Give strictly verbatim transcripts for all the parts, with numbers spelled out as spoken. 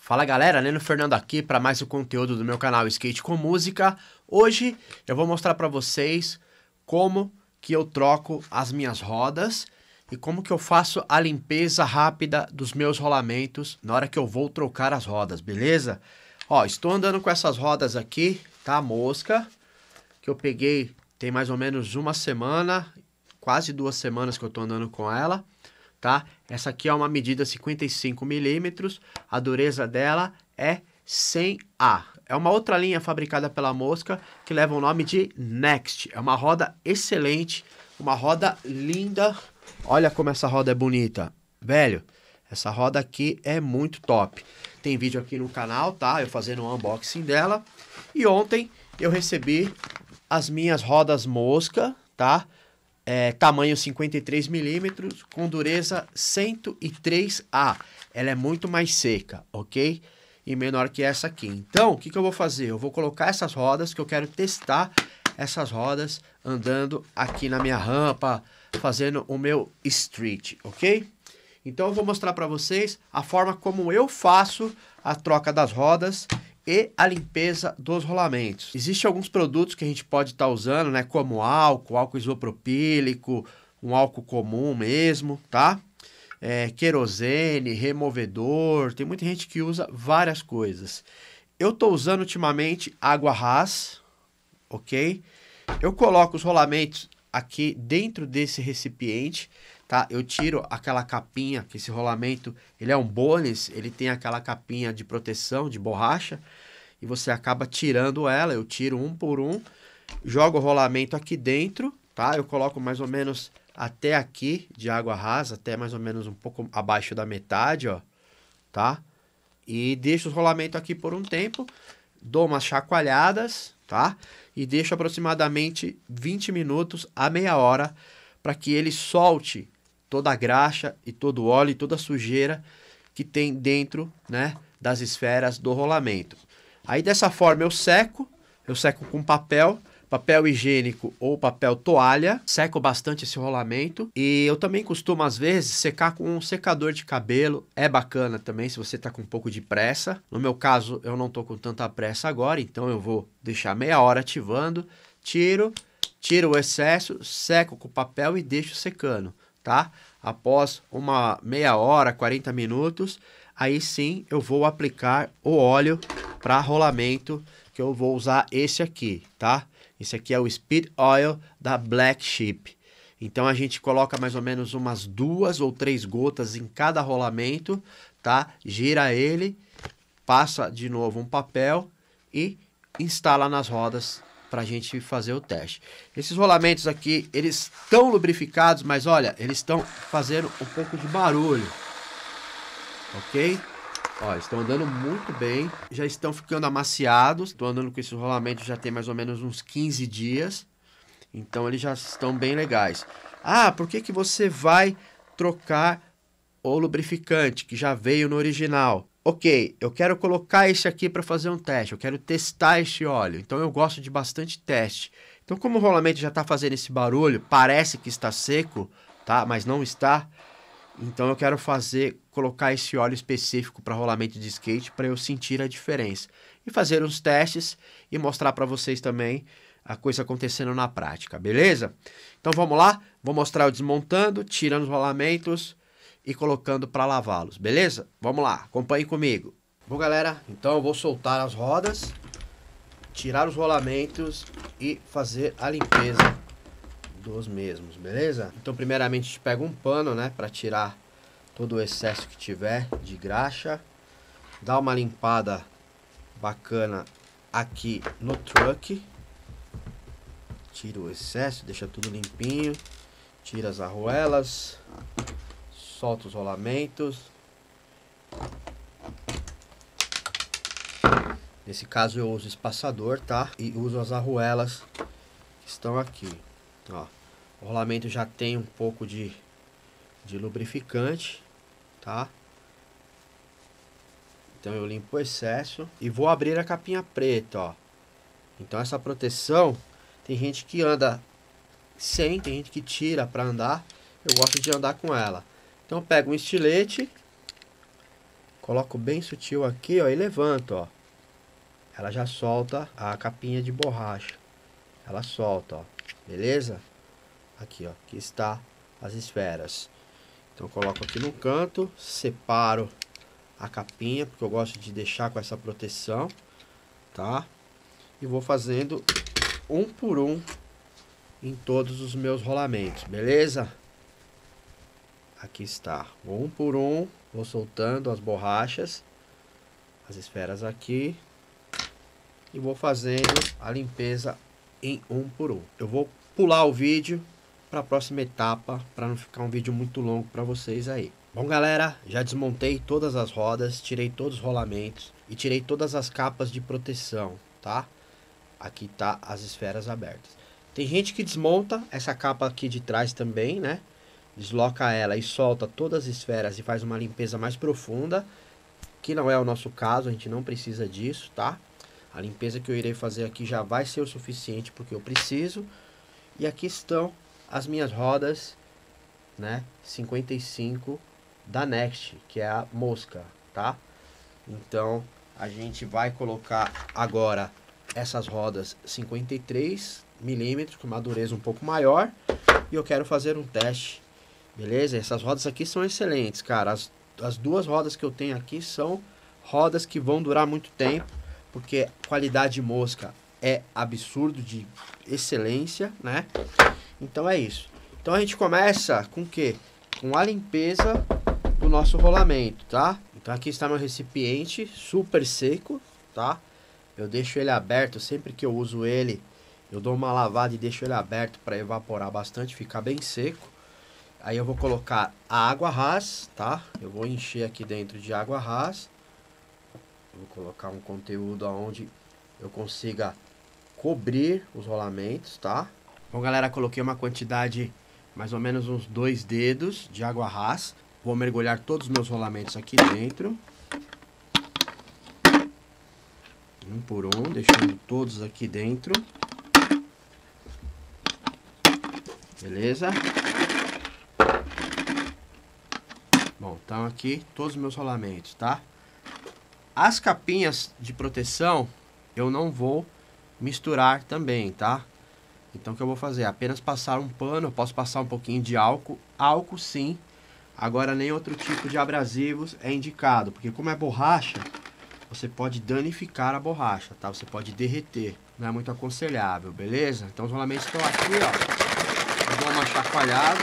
Fala galera, Neno Fernando aqui para mais um conteúdo do meu canal Skate com Música. Hoje eu vou mostrar para vocês como que eu troco as minhas rodas e como que eu faço a limpeza rápida dos meus rolamentos na hora que eu vou trocar as rodas, beleza? Ó, estou andando com essas rodas aqui, tá? Mosca, que eu peguei tem mais ou menos uma semana, quase duas semanas que eu tô andando com ela. Tá? Essa aqui é uma medida cinquenta e cinco milímetros, a dureza dela é cem A. É uma outra linha fabricada pela Mosca que leva o nome de Next. É uma roda excelente, uma roda linda. Olha como essa roda é bonita. Velho, essa roda aqui é muito top. Tem vídeo aqui no canal, tá? Eu fazendo um unboxing dela. E ontem eu recebi as minhas rodas Mosca, tá? É, tamanho cinquenta e três milímetros, com dureza cento e três A. Ela é muito mais seca, ok? E menor que essa aqui. Então, o que, que eu vou fazer? Eu vou colocar essas rodas, que eu quero testar essas rodas andando aqui na minha rampa, fazendo o meu street, ok? Então, eu vou mostrar para vocês a forma como eu faço a troca das rodas e a limpeza dos rolamentos. Existem alguns produtos que a gente pode estar tá usando, né? Como álcool, álcool isopropílico, um álcool comum mesmo, tá? É, querosene, removedor, tem muita gente que usa várias coisas. Eu tô usando ultimamente água Haas, ok? Eu coloco os rolamentos aqui dentro desse recipiente, tá? Eu tiro aquela capinha, que esse rolamento, ele é um bonus, ele tem aquela capinha de proteção, de borracha, e você acaba tirando ela, eu tiro um por um, jogo o rolamento aqui dentro, tá? Eu coloco mais ou menos até aqui de água rasa, até mais ou menos um pouco abaixo da metade, ó, tá? E deixo o rolamento aqui por um tempo, dou umas chacoalhadas, tá? E deixo aproximadamente vinte minutos a meia hora para que ele solte toda a graxa e todo o óleo e toda a sujeira que tem dentro, né, das esferas do rolamento. Aí dessa forma eu seco, eu seco com papel, papel higiênico ou papel toalha, seco bastante esse rolamento e eu também costumo às vezes secar com um secador de cabelo, é bacana também se você tá com um pouco de pressa. No meu caso eu não tô com tanta pressa agora, então eu vou deixar meia hora ativando, tiro, tiro o excesso, seco com papel e deixo secando, tá? Após uma meia hora, quarenta minutos, aí sim eu vou aplicar o óleo para rolamento, que eu vou usar esse aqui, tá? Esse aqui é o Speed Oil da Black Sheep. Então a gente coloca mais ou menos umas duas ou três gotas em cada rolamento, tá? Gira ele, passa de novo um papel e instala nas rodas para a gente fazer o teste. Esses rolamentos aqui, eles estão lubrificados, mas olha, eles estão fazendo um pouco de barulho, ok? Ó, estão andando muito bem, já estão ficando amaciados. Estou andando com esses rolamentos já tem mais ou menos uns quinze dias. Então eles já estão bem legais. Ah, por que que você vai trocar o lubrificante que já veio no original? Ok, eu quero colocar esse aqui para fazer um teste. Eu quero testar esse óleo. Então eu gosto de bastante teste. Então como o rolamento já está fazendo esse barulho, parece que está seco, tá? Mas não está. Então eu quero fazer, colocar esse óleo específico para rolamento de skate para eu sentir a diferença. E fazer uns testes e mostrar para vocês também a coisa acontecendo na prática, beleza? Então vamos lá, vou mostrar eu desmontando, tirando os rolamentos e colocando para lavá-los, beleza? Vamos lá, acompanhe comigo. Bom galera, então eu vou soltar as rodas, tirar os rolamentos e fazer a limpeza dos mesmos, beleza? Então primeiramente a gente pega um pano, né, para tirar todo o excesso que tiver de graxa, dá uma limpada bacana aqui no truck, tira o excesso, deixa tudo limpinho, tira as arruelas, solta os rolamentos. Nesse caso eu uso espaçador, tá? E uso as arruelas que estão aqui. Ó, o rolamento já tem um pouco de, de lubrificante, tá? Então eu limpo o excesso e vou abrir a capinha preta, ó. Então essa proteção, tem gente que anda sem, tem gente que tira para andar. Eu gosto de andar com ela. Então eu pego um estilete, coloco bem sutil aqui, ó, e levanto, ó. Ela já solta a capinha de borracha. Ela solta, ó. Beleza? Aqui, ó. Aqui está as esferas. Então, eu coloco aqui no canto, separo a capinha, porque eu gosto de deixar com essa proteção, tá? E vou fazendo um por um em todos os meus rolamentos, beleza? Aqui está, um por um, vou soltando as borrachas, as esferas aqui, e vou fazendo a limpeza em um por um. Eu vou pular o vídeo para a próxima etapa, para não ficar um vídeo muito longo para vocês aí. Bom, galera, já desmontei todas as rodas, tirei todos os rolamentos e tirei todas as capas de proteção, tá? Aqui tá as esferas abertas. Tem gente que desmonta essa capa aqui de trás também, né? Desloca ela e solta todas as esferas e faz uma limpeza mais profunda, que não é o nosso caso, a gente não precisa disso, tá? A limpeza que eu irei fazer aqui já vai ser o suficiente porque eu preciso. E aqui estão as minhas rodas, né? cinquenta e cinco da Next, que é a mosca, tá? Então, a gente vai colocar agora essas rodas cinquenta e três milímetros, com uma dureza um pouco maior. E eu quero fazer um teste, beleza? Essas rodas aqui são excelentes, cara. As, as duas rodas que eu tenho aqui são rodas que vão durar muito tempo, porque qualidade de mosca é absurdo de excelência, né? Então é isso. Então a gente começa com o quê? Com a limpeza do nosso rolamento, tá? Então aqui está meu recipiente super seco, tá? Eu deixo ele aberto, sempre que eu uso ele, eu dou uma lavada e deixo ele aberto para evaporar bastante, ficar bem seco. Aí eu vou colocar a água ras, tá? Eu vou encher aqui dentro de água ras. Eu vou colocar um conteúdo onde eu consiga cobrir os rolamentos, tá? Bom, galera, coloquei uma quantidade, mais ou menos uns dois dedos de água ras. Vou mergulhar todos os meus rolamentos aqui dentro. Um por um, deixando todos aqui dentro. Beleza? Bom, então aqui todos os meus rolamentos, tá? As capinhas de proteção eu não vou misturar também, tá? Então o que eu vou fazer? Apenas passar um pano, eu posso passar um pouquinho de álcool. Álcool sim, agora nem outro tipo de abrasivos é indicado, porque como é borracha, você pode danificar a borracha, tá? Você pode derreter, não é muito aconselhável, beleza? Então os rolamentos estão aqui, ó. Eu dou uma chacoalhada.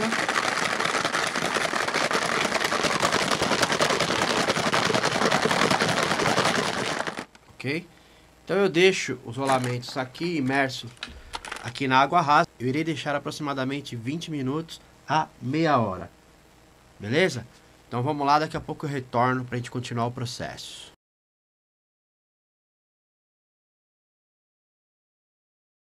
Ok? Então eu deixo os rolamentos aqui imersos aqui na água rasa. Eu irei deixar aproximadamente vinte minutos a meia hora. Beleza? Então vamos lá, daqui a pouco eu retorno para a gente continuar o processo.